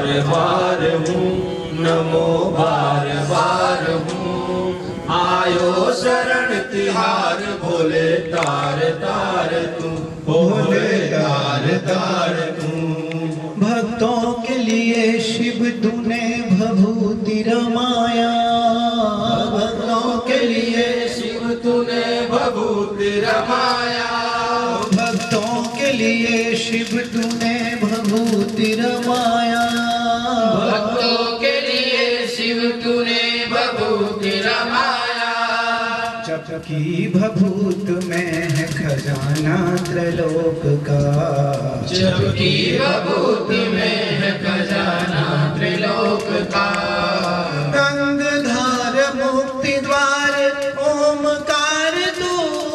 बार हूँ, नमो बार बार हूँ। आयो शरण तिहार भोले तार तार तू, भोले तार तार तू। भक्तों के लिए शिव तूने भभूति रमाया, भक्तों के लिए शिव तूने भभूति रमाया। भक्तों के लिए शिव तूने भभूति रमाया। भक्तों के लिए शिव तूने भभूति रमाया। जबकि भभूत में है खजाना त्रैलोक का, जबकि भभूत में है खजाना त्रिलोक का। गंगधार मुक्ति द्वार ओमकार तू,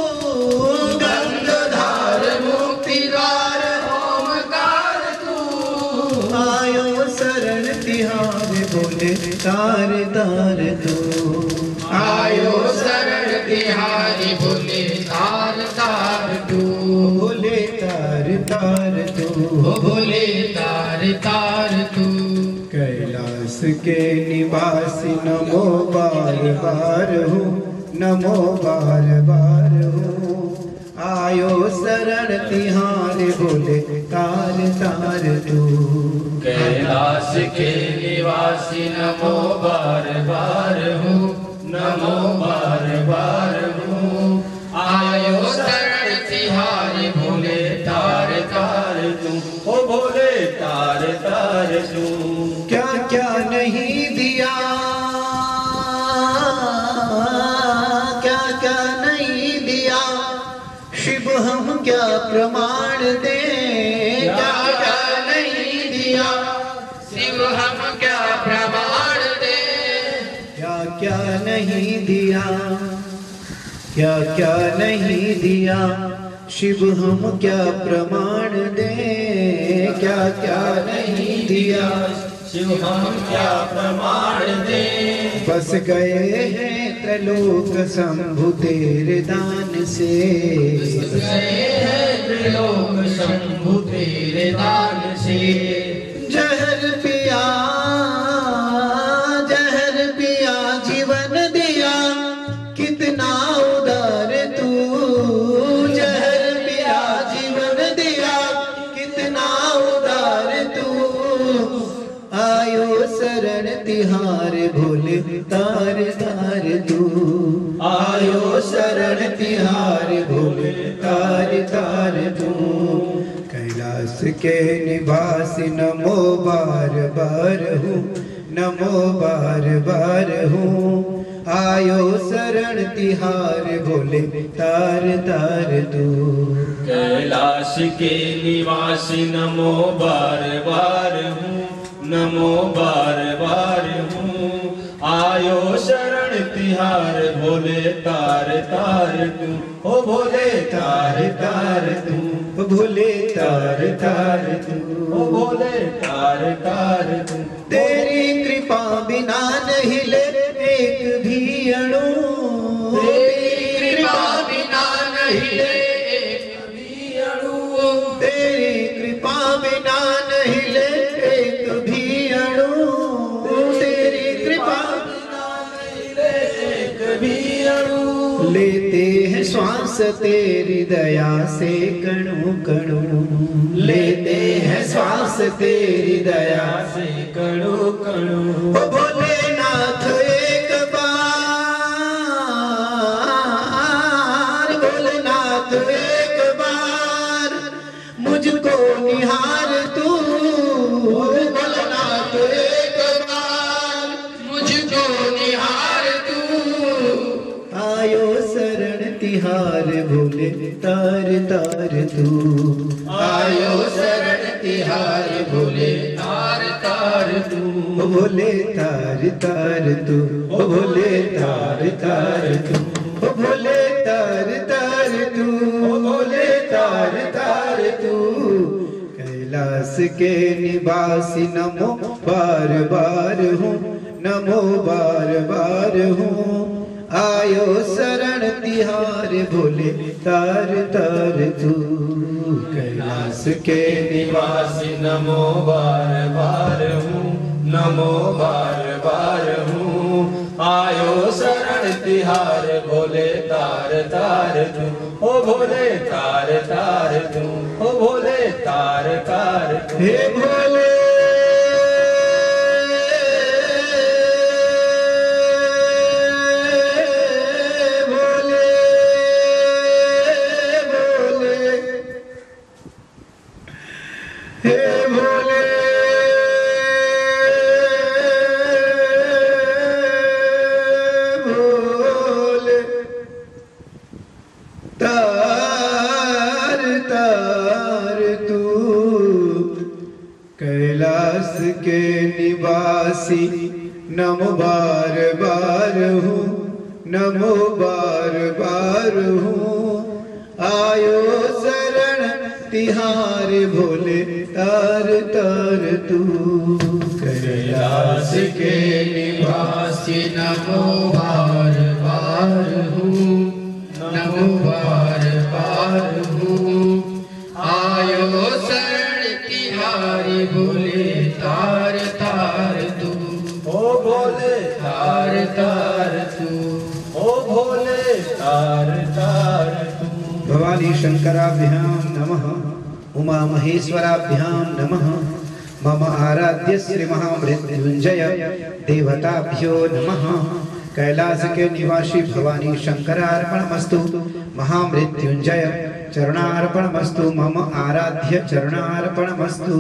गंगधार मुक्ति द्वार ओमकार तू। आयो शरण तिहार भोले तार तार तू। आयो शरण तिहारी भोले तार तार तू, भोले तार तार तू, भोले तार तार तू। कैलाश के निवासी नमो बार बार हूँ, नमो बार बार हूँ। आयो शरण तिहार भोले तार तार तू। कैलाश के निवासी नमो बार बार हूँ, नमो बार बार हूँ। आयो शरण तिहारी भोले तार तार तू, ओ भोले तार तार तू। क्या क्या नहीं दिया, क्या क्या नहीं दिया, शिव हम क्या प्रमाण दे। क्या क्या नहीं दिया, शिव हम क्या प्रमाण दे। क्या क्या नहीं दिया, क्या क्या नहीं दिया, शिव हम क्या प्रमाण दे। क्या क्या नहीं दिया, शिव हम क्या प्रमाण दे। बस गए हैं त्रैलोक शंभु तेरे दान से, गए हैं त्रिलोक शंभु तेरे दान से। जहर पिया, जहर पिया जीवन दिया, कितना उदार तू। जहर पिया जीवन दिया, कितना उदार तू। आयो शरण तिहार भोले तार तार तू। आयो शरण तिहार भोले तार तार तू। कैलाश के निवासी नमो बार बार हूँ, नमो बार बार हूँ। आयो शरण तिहार भोले तार तार तू। कैलाश के निवासी नमो बार बार हूँ, नमो बार बार हूँ। आयो शरण तिहार भोले तार तार तू, ओ भोले तार तार तू, भोले तार तार तू, ओ भोले तार तार तू। तेरी कृपा बिना नहीं ले एक भी अणु, तेरी कृपा बिना नहीं ले एक भी अणु। तेरी कृपा बिना नहीं ले एक भी अणु। तेरी कृपा बिना नहीं ले एक भी अणु। लेते हैं श्वास तेरी दया से कणु कणु। लेते हैं श्वास तेरी दया से कणु कणु। ओ भोलेनाथ एक बार, भोलेनाथ एक बार मुझको निहार तू। भोलेनाथ एक बार मुझको निहार तू। आयो शरण तिहार भोले तार तार तू। आयो शरण तिहार भोले तार तार तू। ओ भोले तार तार तू, ओ भोले तार तार तू, ओ भोले तार तार तू, ओ भोले तार तार तू। कैलाश के निवासी नमो बार बार हूँ, नमो बार बार हूँ। आयो शरण तिहार भोले तार तार तू। कैलाश के निवासी नमो बार बार हूँ, नमो बार बार हूँ आयो शरण तिहार भोले तार तार तू ओ भोले तार तार तू ओ भोले तार तार तू हे भोले कैलाश के निवासी नमो बार बार हूँ नमो बार बार हूँ आयो शरण तिहार भोले तार तार तू कैलाश के निवासी नमो बार बार हूँ नमो बार बार हूँ आयो शरण तिहारी भोले तार तार तू ओ भोले तार तार तू ओ भोले तार तार तू भवानी शंकराभ्यां नमः उमा महेश्वराभ्यां नमः मम आराध्य श्री महामृत्युंजय देवताभ्यो नमः कैलाश के निवासी भवानी शंकरार्पणमस्तु महामृत्युंजय चरणार्पणमस्तु मम आराध्य चरणार्पणमस्तु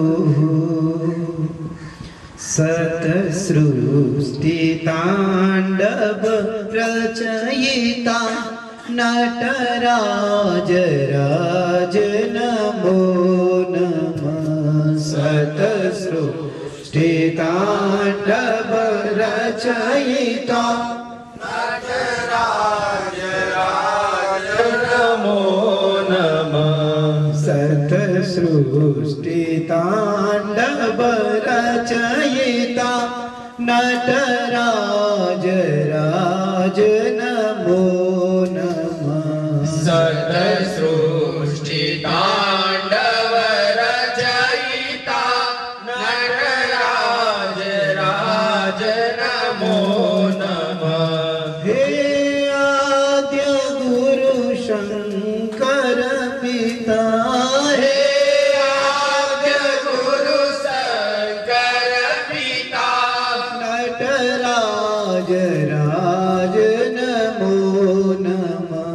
सतसृष्टितांडव रचयिता नटराज राज नमो नमः सतसृष्टितांडव रचयिता नटराज राज नमो नमः सतसृष्टितांडव रचयिता नटराज राज नमो नमः सतसृष्टितांडव रचयिता नटराज राज नमो नमः हे आद्य गुरु शंकर पिता हे आद्य गुरु शंकर पिता नटराज राज नमो नमः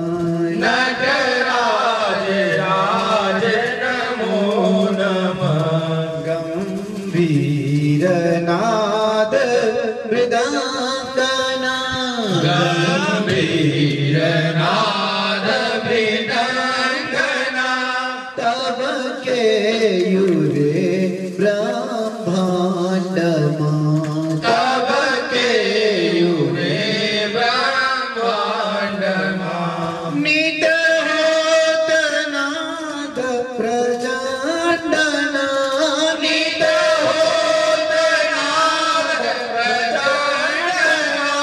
नटराज राज नमो नमः गंभीर नाद मृदंगना गंभीर नाद मृदंगना तब के युरे ब्रह्मांड तब के युरे ब्रह्मांड नित होत नाद प्रचंडना नित होत नाद प्रचंडना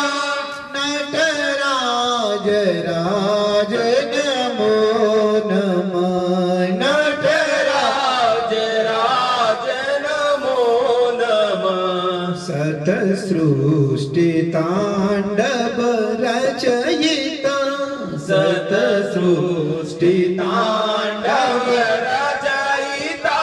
नटराज राज नमो नमः नटराज राज नमो नमः सतसृष्टितांडव रचयिता सतसृष्टितांडव रचयिता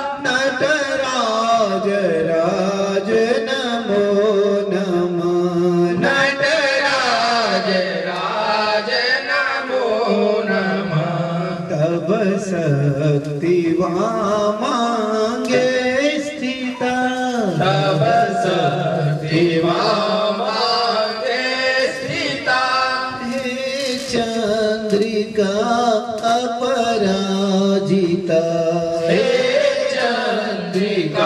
नटराज राज नमो नमः नटराज राज नमो नमः तब शक्ति वामांगे स्थिता तब शक्ति वामांगे स्थिता हे चंद्रिका अपराजिता हे चंद्रिका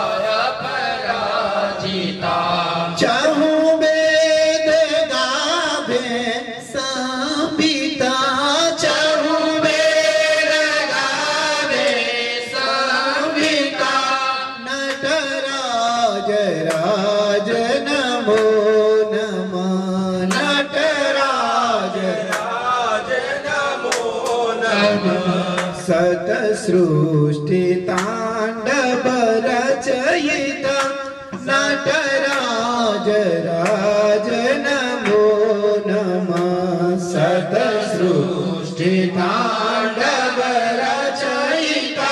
अपराजिता चाहू वेद गावे संपिता चाहू वेद गावे संपिता नटराज राज नमो नमः नटराज राज नमो नमः सतसृष्टितांडव रचयिता रचयिता नटराज राज नमो नमः सतसृष्टि तांडव रचयिता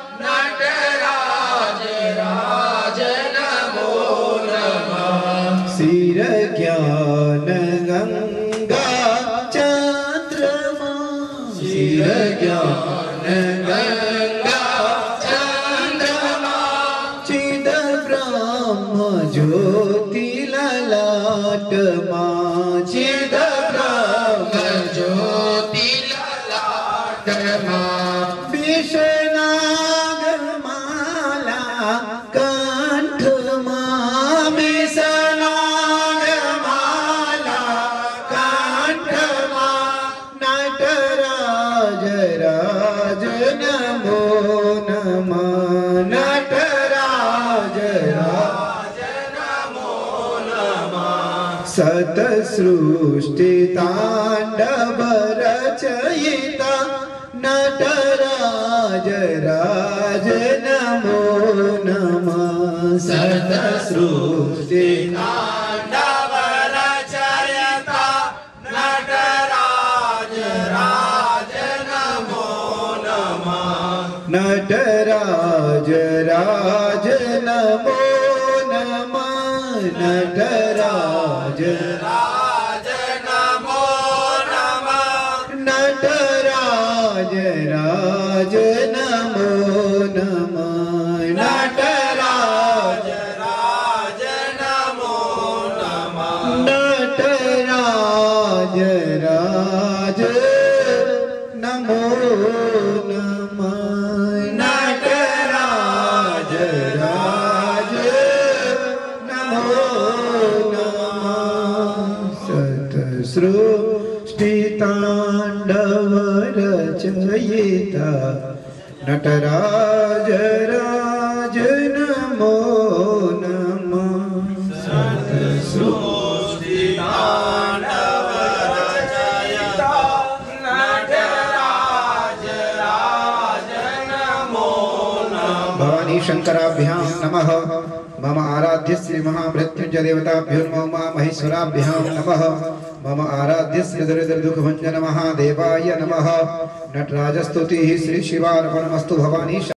नटराज राज नमो नमः सिर ज्ञान गंगा चंद्रमा सिर ज्ञान गंगा चंद्रमा चिद ब्रह्म ज्योति ललाट मां चिद ब्रह्म ज्योति ललाट मां विषनाग माला कंठ मां विषनाग माला कंठ मां नटराज राज नमो नमः नटराज राज नमो नमः सतसृष्टि तांडव रचयिता नटराज राज नमो नमः सतसृष्टि तांडव रचयिता नटराज राज नमो नमः नटराज राज नमो नमः नटराज राज नमो नमः नटराज राज नमो नमः नटराज राज नमो नमः नटराज राज नमो नमः नटराज राज नमो नमः सतसृष्टि तांडव रचयिता नटराज राज नमो नमः सतसृष्टि तांडव रचयिता नटराज राज नमो नमः भवानी शंकराभ्यां नमः मम आराध्य श्री महामृत्युंजय देवताभ्यो नमो मा महेश्वराभ्यां नमः मम आराध्य श्री दरिद्र दुख भंजन महादेवाय नमः नटराज स्तुति श्री शिवार्पणमस्तु भवानी